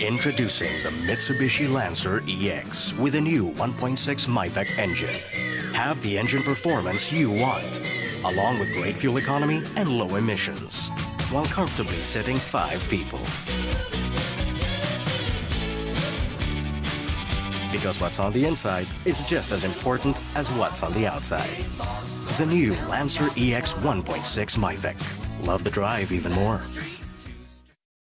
Introducing the Mitsubishi Lancer EX with a new 1.6 MIVEC engine. Have the engine performance you want, along with great fuel economy and low emissions, while comfortably sitting 5 people. Because what's on the inside is just as important as what's on the outside. The new Lancer EX 1.6 MIVEC. Love the drive even more.